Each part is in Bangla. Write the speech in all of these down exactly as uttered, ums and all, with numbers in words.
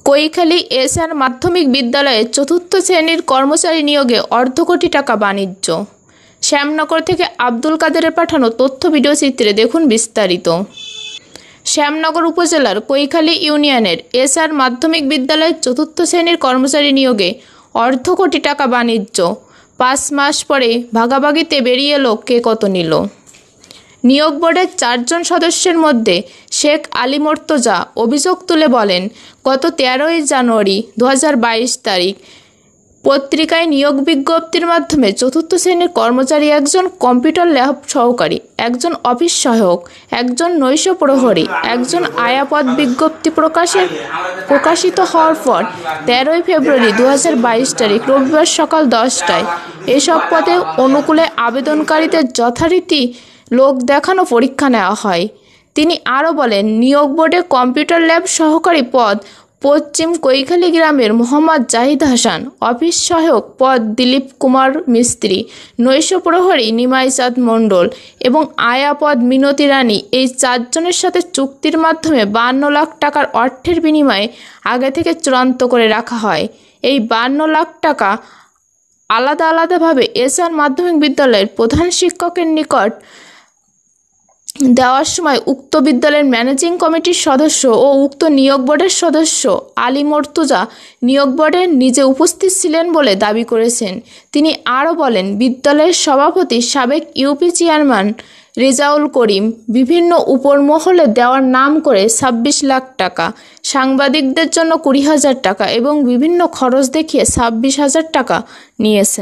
কৈখালী এসআর মাধ্যমিক বিদ্যালয়ে চতুর্থ শ্রেণীর কর্মচারী নিয়োগে অর্ধ কোটি টাকা বাণিজ্য। শ্যামনগর থেকে আব্দুল কাদেরের পাঠানো তথ্য ভিডিওচিত্রে দেখুন বিস্তারিত। শ্যামনগর উপজেলার কৈখালী ইউনিয়নের এসআর মাধ্যমিক বিদ্যালয়ের চতুর্থ শ্রেণীর কর্মচারী নিয়োগে অর্ধ কোটি টাকা বাণিজ্য। পাঁচ মাস পরে ভাগাভাগিতে বেরিয়ে এলো কে কত নিল। নিয়োগ বোর্ডের চারজন সদস্যের মধ্যে শেখ আলী মোর্তজা অভিযোগ তুলে বলেন, গত তেরোই জানুয়ারি দু হাজার বাইশ তারিখ পত্রিকায় নিয়োগ বিজ্ঞপ্তির মাধ্যমে চতুর্থ শ্রেণীর কর্মচারী একজন কম্পিউটার ল্যাব সহকারী, একজন অফিস সহায়ক, একজন নৈশ প্রহরী, একজন আয়া পদ বিজ্ঞপ্তি প্রকাশে প্রকাশিত হওয়ার পর তেরোই ফেব্রুয়ারি দু হাজার বাইশ তারিখ রবিবার সকাল দশটায় এসব পদে অনুকূলে আবেদনকারীদের যথারীতি লোক দেখানো পরীক্ষা নেওয়া হয়। তিনি আরও বলেন, নিয়োগ বোর্ডে কম্পিউটার ল্যাব সহকারী পদ পশ্চিম কৈখালী গ্রামের মোহাম্মদ জাহিদ হাসান, অফিস সহায়ক পদ দিলীপ কুমার মিস্ত্রি, নৈশ প্রহরী নিমাই চাঁদ মণ্ডল এবং আয়া পদ মিনতি রানী, এই চারজনের সাথে চুক্তির মাধ্যমে বান্ন লাখ টাকার অর্থের বিনিময়ে আগে থেকে চূড়ান্ত করে রাখা হয়। এই বান্ন লাখ টাকা আলাদা আলাদাভাবে এসআর মাধ্যমিক বিদ্যালয়ের প্রধান শিক্ষকের নিকট দেওয়ার সময় উক্ত বিদ্যালয়ের ম্যানেজিং কমিটির সদস্য ও উক্ত নিয়োগ বোর্ডের সদস্য আলী মোর্তজা নিয়োগ বোর্ডে নিজে উপস্থিত ছিলেন বলে দাবি করেছেন। তিনি আরও বলেন, বিদ্যালয়ের সভাপতি সাবেক ইউপি চেয়ারম্যান রেজাউল করিম বিভিন্ন উপর মহলে দেওয়ার নাম করে ছাব্বিশ লাখ টাকা, সাংবাদিকদের জন্য কুড়ি হাজার টাকা এবং বিভিন্ন খরচ দেখিয়ে ছাব্বিশ হাজার টাকা নিয়েছেন।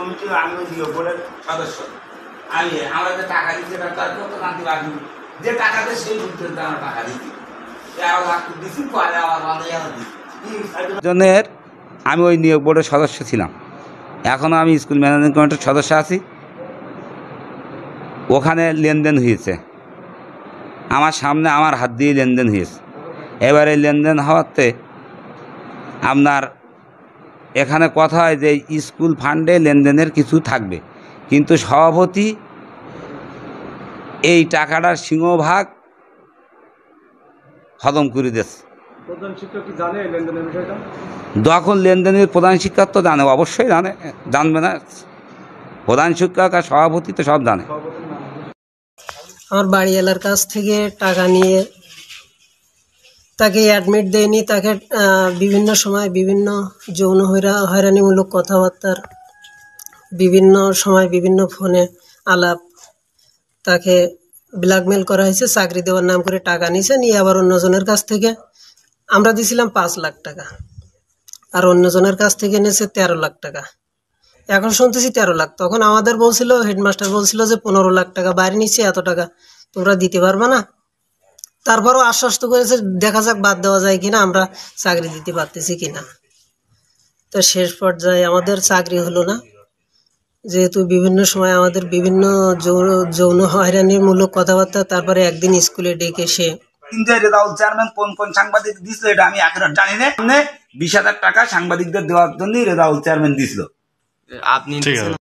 জনের আমি ওই নিয়োগ বোর্ডের সদস্য ছিলাম, এখনও আমি স্কুল ম্যানেজমেন্ট কমিটির সদস্য আছি। ওখানে লেনদেন হয়েছে, আমার সামনে আমার হাত দিয়ে লেনদেন হয়েছে। এবারে লেনদেন হওয়াতে আপনার এখানে কথা হয় যে স্কুল ফান্ডে লেনদেনের কিছু থাকবে, কিন্তু সভাপতি এই টাকাটার সিংহভাগ হজম করে দিচ্ছে। প্রধান শিক্ষক কি জানে লেনদেনের বিষয়টা? যখন লেনদেনের প্রধান শিক্ষক তো জানে, অবশ্যই জানে, জানবে না? প্রধান শিক্ষক আর সভাপতি তো সব জানে। আমার বাড়ি এলার কাছ থেকে টাকা নিয়ে তাকে অ্যাডমিট দেয়নি, তাকে বিভিন্ন সময় বিভিন্ন যৌন হয়রানিমূলক কথাবার্তার বিভিন্ন সময় বিভিন্ন ফোনে আলাপ, তাকে ব্ল্যাকমেল করা হয়েছে, চাকরি দেওয়ার নাম করে টাকা নিয়েছে, নিয়ে আবার অন্যজনের কাছ থেকে আমরা দিয়েছিলাম পাঁচ লাখ টাকা আর অন্যজনের কাছ থেকে নিয়েছে তেরো লাখ টাকা। এখন শুনতেছি তেরো লাখ, তখন আমাদের বলছিল, হেডমাস্টার বলছিল যে পনেরো লাখ টাকা বাইরে নিচ্ছে, এত টাকা তোমরা দিতে পারবে না। তারপরও আশ্বস্ত করেছে দেখা যাক বাদ দেওয়া যায় কিনা, আমরা চাকরি দিতে পারতেছি কিনা। তো শেষ পর্যায়ে আমাদের চাকরি হলো না, যেহেতু বিভিন্ন সময় আমাদের বিভিন্ন যৌন হয়রানির মূলক কথাবার্তা। তারপরে একদিন স্কুলে ডেকে সে রেজাউল চেয়ারম্যান কোন কোন সাংবাদিক দিছিল এটা আমি এখন জানি না। বিশ হাজার টাকা সাংবাদিকদের দেওয়ার জন্য রেজাউল চেয়ারম্যান দিছিল। আপনি